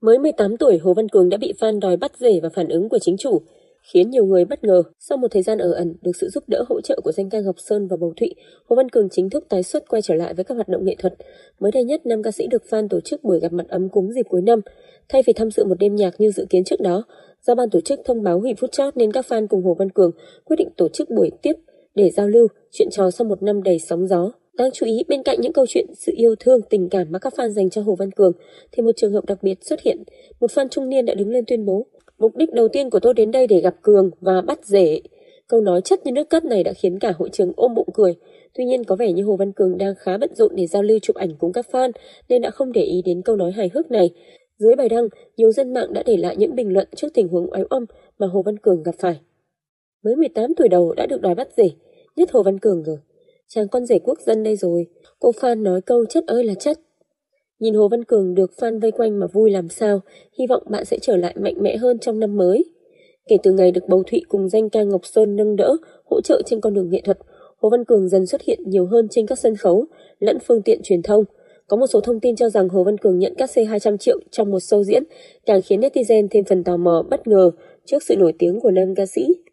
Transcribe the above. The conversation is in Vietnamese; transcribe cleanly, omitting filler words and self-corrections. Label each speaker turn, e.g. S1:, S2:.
S1: Mới 18 tuổi, Hồ Văn Cường đã bị fan đòi bắt rể và phản ứng của chính chủ, khiến nhiều người bất ngờ. Sau một thời gian ở ẩn, được sự giúp đỡ hỗ trợ của danh ca Ngọc Sơn và Bầu Thụy, Hồ Văn Cường chính thức tái xuất quay trở lại với các hoạt động nghệ thuật. Mới đây nhất, nam ca sĩ được fan tổ chức buổi gặp mặt ấm cúng dịp cuối năm. Thay vì tham dự một đêm nhạc như dự kiến trước đó, do ban tổ chức thông báo hủy phút chót nên các fan cùng Hồ Văn Cường quyết định tổ chức buổi tiếp để giao lưu, chuyện trò sau một năm đầy sóng gió. Đáng chú ý, bên cạnh những câu chuyện sự yêu thương, tình cảm mà các fan dành cho Hồ Văn Cường, thì một trường hợp đặc biệt xuất hiện. Một fan trung niên đã đứng lên tuyên bố: "Mục đích đầu tiên của tôi đến đây để gặp Cường và bắt rể." Câu nói chất như nước cất này đã khiến cả hội trường ôm bụng cười. Tuy nhiên, có vẻ như Hồ Văn Cường đang khá bận rộn để giao lưu chụp ảnh cùng các fan nên đã không để ý đến câu nói hài hước này. Dưới bài đăng, nhiều dân mạng đã để lại những bình luận trước tình huống oái oăm mà Hồ Văn Cường gặp phải. Mới 18 tuổi đầu đã được đòi bắt rể, nhất Hồ Văn Cường rồi. Chàng con rể quốc dân đây rồi. Cô fan nói câu chất ơi là chất. Nhìn Hồ Văn Cường được fan vây quanh mà vui làm sao, hy vọng bạn sẽ trở lại mạnh mẽ hơn trong năm mới. Kể từ ngày được Bầu Thụy cùng danh ca Ngọc Sơn nâng đỡ, hỗ trợ trên con đường nghệ thuật, Hồ Văn Cường dần xuất hiện nhiều hơn trên các sân khấu lẫn phương tiện truyền thông. Có một số thông tin cho rằng Hồ Văn Cường nhận cát xê 200 triệu trong một show diễn, càng khiến netizen thêm phần tò mò bất ngờ trước sự nổi tiếng của nam ca sĩ.